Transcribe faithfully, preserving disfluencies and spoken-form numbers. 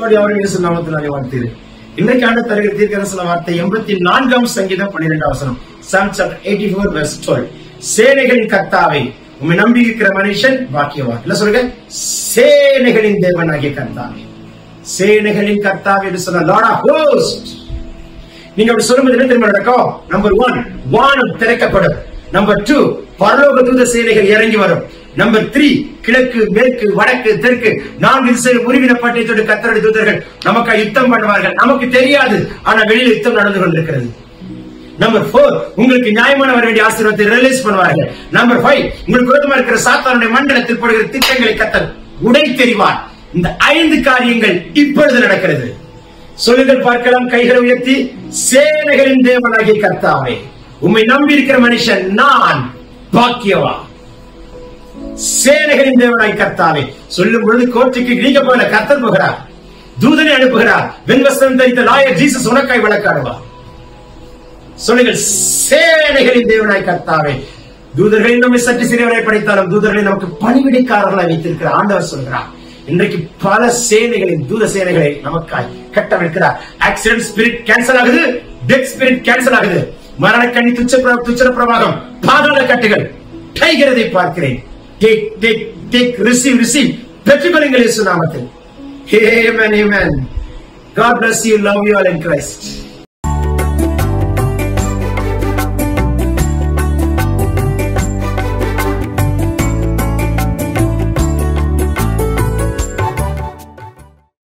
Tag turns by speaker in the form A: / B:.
A: ஆசீர்வாடி அவரை இயேசு நாமத்தினாலே வாழ்த்துகிறேன். இன்றைக்கு ஆண்டு தருகிற தீர்க்கதரிசன வார்த்தை எண்பத்தி நான்காம் சங்கீதம் பன்னிரெண்டாம் வசனம். Psalm chapter eighty-four verse twelve. சேனைகளின் கர்த்தாவே உம்மை நம்பி இருக்கிற மனுஷன் பாக்கியவான். இல்ல சொல்லுங்க, சேனைகளின் தேவனாகிய கர்த்தாவே. சேனைகளின் கர்த்தாவே என்று சொன்ன லார்ட் ஆஃப் ஹோஸ்ட். நீங்க அப்படி சொல்லும்போது என்ன தெரியுமா நடக்கும்? நம்பர் ஒன், வானம் திறக்கப்படும். நம்பர் டூ, பரலோக தூத சேனைகள் இறங்கி வரும். நம்பர் த்ரீ, கிழக்கு மேற்கு வடக்கு தெற்கு நான்கு திசையில் உருவின பட்டயத்தோடு கர்த்தருடைய தூதர்கள் நமக்கு யுத்தம் பண்ணுவார்கள். நமக்கு தெரியாது, ஆனா வெளியில யுத்தம் நடந்து கொண்டிருக்கிறது. நம்பர் போர், உங்களுக்கு நியாயமான வர வேண்டிய ஆசீர்வாதத்தை ரிலீஸ் பண்ணுவார்கள். நம்பர் ஃபைவ், உங்களுக்கு விரோதமா இருக்கிற சாத்தானுடைய மண்டலத்தில் போடுகிற திட்டங்களை கர்த்தர் உடை தெரிவார். இந்த ஐந்து காரியங்கள் இப்பொழுது நடக்கிறது. சொல்லுங்கள் பார்க்கலாம், கைகளை உயர்த்தி. சேனைகளின் தேவனாகிய கர்த்தாவே உம்மை நம்பி இருக்கிற மனுஷன் நான் பாக்கியவான். சேனைகளின் தேவனாகிய கர்த்தாவே சொல்லும் பொழுது கோர்ட்டுக்கு நீங்க போல கர்த்தர் போகிறார், தூதனை அனுப்புகிறார். வெண்வஸ்திரம் தரித்த லாயர் ஜீசஸ் உனக்காய் வழக்காடுவார். சொல்லுங்கள், சேனைகளின் தேவனாய் கர்த்தாவே. தூதர்களை நம்மை சற்று சிறியவரை படைத்தாலும் தூதர்களை நமக்கு பணிவிடைக்காரர்களாய் வைத்திருக்கிற ஆண்டவர் சொல்கிறார். இன்றைக்கு பல சேனைகளின் தூத சேனைகளை நமக்காய் கட்டமைக்கிறார். ஆக்சிடென்ட் ஸ்பிரிட் கேன்சல் ஆகுது, டெத் ஸ்பிரிட் கேன்சல் ஆகுது. மரணக்கண்ணி துச்ச துச்சர பிரவாகம் பாதாள கட்டுகள் கைகிறதை பார்க்கிறேன். Take take take receive receive பெற்றுக்கொள்ளுங்கள் இயேசு நாமத்தில். ஆமென் ஆமென். God bless you. Love you all in Christ.